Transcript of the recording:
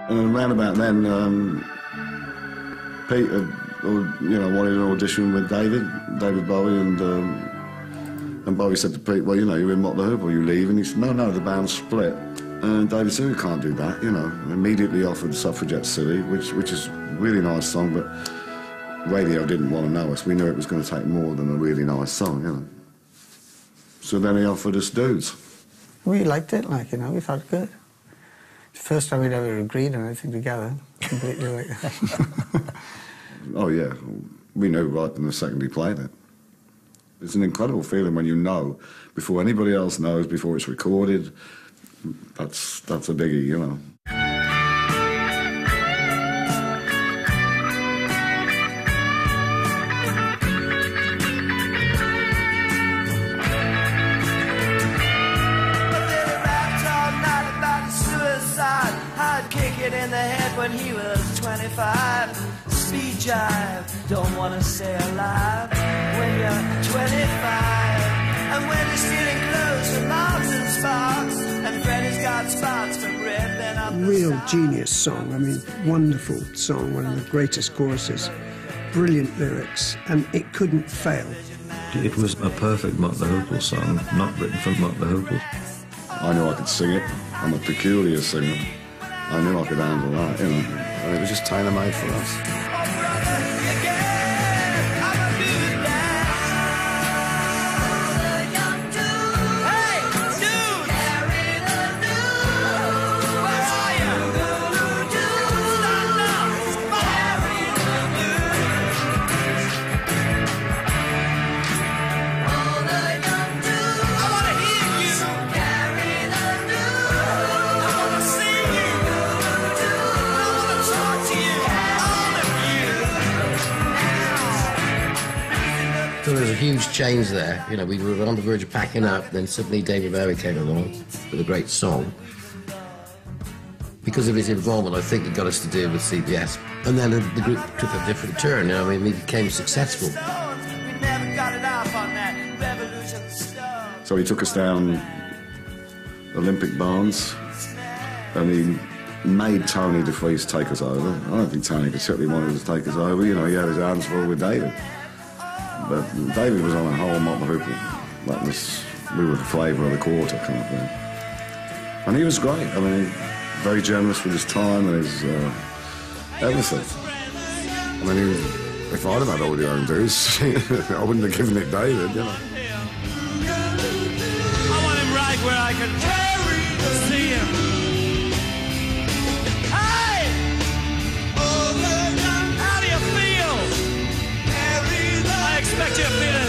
And then around about then, Pete had, wanted an audition with David Bowie, and Bowie said to Pete, well, you're in Mott the Hoople, you leave? And he said, no, the band's split. And David said, we can't do that, And immediately offered Suffragette Silly, which is a really nice song, but radio didn't want to know us. We knew it was going to take more than a really nice song, So then he offered us Dudes. We liked it, we thought it good. The first time we'd ever agreed on anything together, completely like that. Oh, yeah. We knew right from the second he played it. It's an incredible feeling when you know, before anybody else knows, before it's recorded. That's a biggie, In the head when he was 25. Speed jive, don't want to stay alive when you're 25. And when you're stealing clothes from logs and sparks, and Freddy's got spots from red, then I'm real genius song. I mean, wonderful song, one of the greatest choruses, brilliant lyrics, and it couldn't fail. It was a perfect Mott the Hoople song, not written for Mott the Hoople. I knew I could sing it. I'm a peculiar singer. I knew I could handle that, and it was just tailor-made for us. So there was a huge change there. We were on the verge of packing up, then suddenly David Bowie came along with a great song. Because of his involvement, I think it got us to deal with CBS. And then the group took a different turn, we became successful. So he took us down Olympic Barns, and he made Tony DeFries take us over. I don't think Tony particularly wanted to take us over. He had his hands full with David. But David was on a whole Mott the Hoople. We were the flavour of the quarter kind of thing. And he was great. Very generous with his time and his everything. If I'd have had all the own dues, I wouldn't have given it David, I want him right where I can see him. Hey! How do you feel? I expect you to feel it.